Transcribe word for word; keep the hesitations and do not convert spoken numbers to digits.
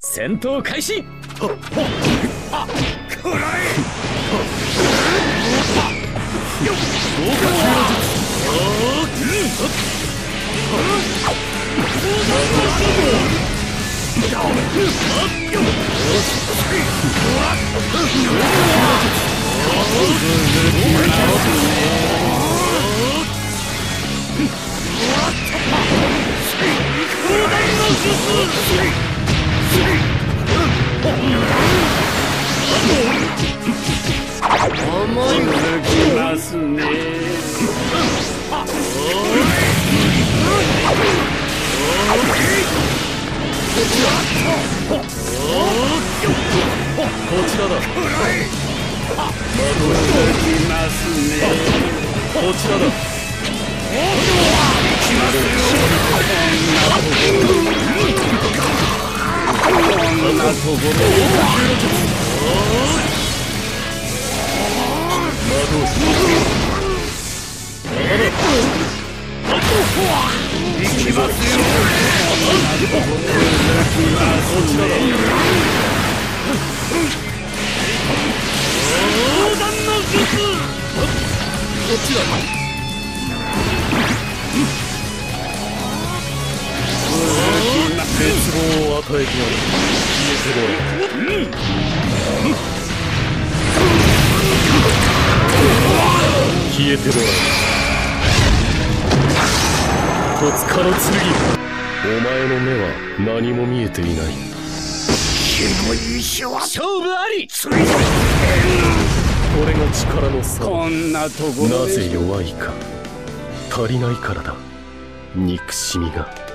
戦闘開始。はっはっはっくらえ。よっ豪華球の術。おーうん思い抜きますね。こちらだ。驚きますね。こちらだ。行きますよ。こんなところで魔導士。行きますよ。こちらだ。砲弾の術。こっちだ。絶望を与えてやる。消えてもらう。消えてもらう。戸塚の剣。お前の目は何も見えていない。火の石は勝負あり。ついてこれが力の差。こんなところでなぜ弱いか。足りないからだ。憎しみが。